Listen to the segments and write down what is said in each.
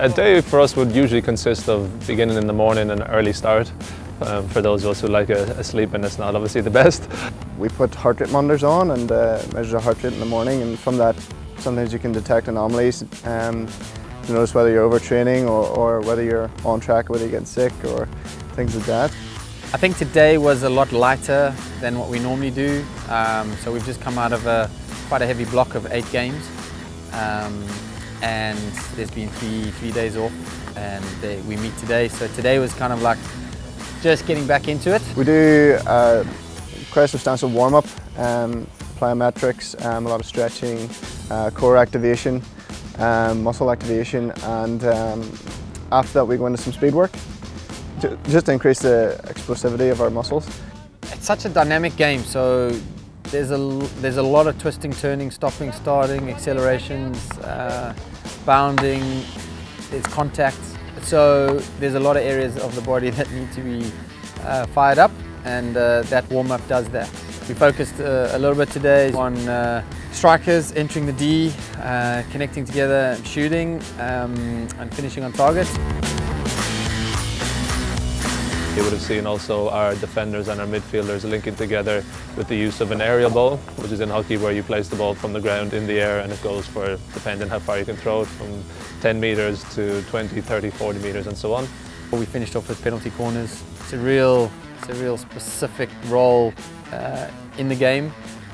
A day for us would usually consist of beginning in the morning and early start. For those of us who like a sleep, and it's not obviously the best. We put heart rate monitors on and measure the heart rate in the morning, and from that sometimes you can detect anomalies to notice whether you're overtraining or whether you're on track, whether you're getting sick or things like that. I think today was a lot lighter than what we normally do. So we've just come out of quite a heavy block of 8 games. And there's been three days off, and we meet today. So today was kind of like just getting back into it. We do quite a substantial warm-up, plyometrics, a lot of stretching, core activation, muscle activation, and after that we go into some speed work just to increase the explosivity of our muscles. It's such a dynamic game, so there's a lot of twisting, turning, stopping, starting, accelerations, bounding, there's contact. So there's a lot of areas of the body that need to be fired up, and that warm-up does that. We focused a little bit today on strikers entering the D, connecting together, shooting, and finishing on target. You would have seen also our defenders and our midfielders linking together with the use of an aerial ball, which is in hockey where you place the ball from the ground in the air, and it goes for, depending how far you can throw it, from 10 metres to 20, 30, 40 metres and so on. We finished off with penalty corners. It's a real specific role in the game,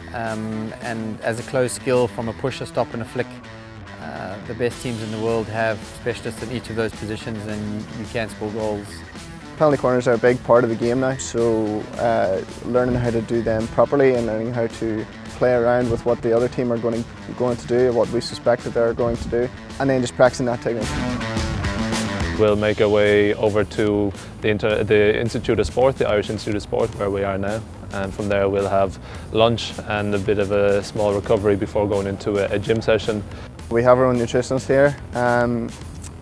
and as a close skill from a push, a stop and a flick. The best teams in the world have specialists in each of those positions, and you can score goals. Penalty corners are a big part of the game now, so learning how to do them properly and learning how to play around with what the other team are going to do, what we suspect that they're going to do, and then just practicing that technique. We'll make our way over to the Institute of Sport, the Irish Institute of Sport, where we are now, and from there we'll have lunch and a bit of a small recovery before going into a gym session. We have our own nutritionist here, and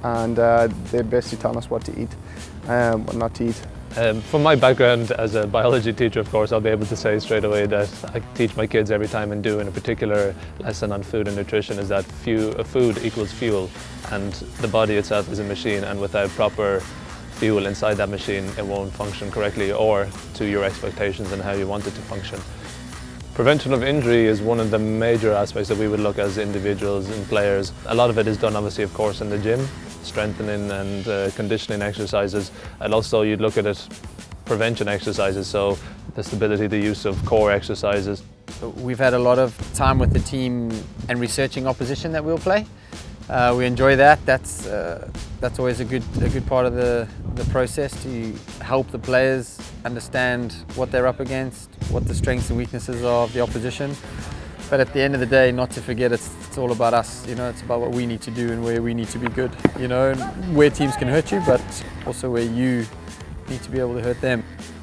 they basically tell us what to eat. What not to eat. From my background as a biology teacher, of course, I'll be able to say straight away that I teach my kids every time I'm doing a particular lesson on food and nutrition is that food equals fuel, and the body itself is a machine, and without proper fuel inside that machine it won't function correctly or to your expectations and how you want it to function. Prevention of injury is one of the major aspects that we would look as individuals and players. A lot of it is done obviously of course in the gym, strengthening and conditioning exercises, and also you'd look at it prevention exercises, so the stability, the use of core exercises. We've had a lot of time with the team and researching opposition that we'll play. We enjoy that. That's always a good part of the process, to help the players understand what they're up against, what the strengths and weaknesses are of the opposition. But at the end of the day, not to forget, it's all about us. You know, it's about what we need to do and where we need to be good. You know, and where teams can hurt you, but also where you need to be able to hurt them.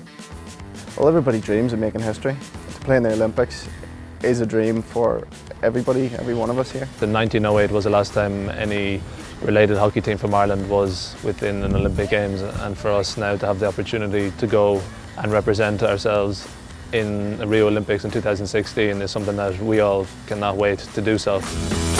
Well, everybody dreams of making history. To play in the Olympics is a dream for everybody, every one of us here. The 1908 was the last time any related hockey team from Ireland was within an Olympic Games, and for us now to have the opportunity to go and represent ourselves in the Rio Olympics in 2016 is something that we all cannot wait to do so.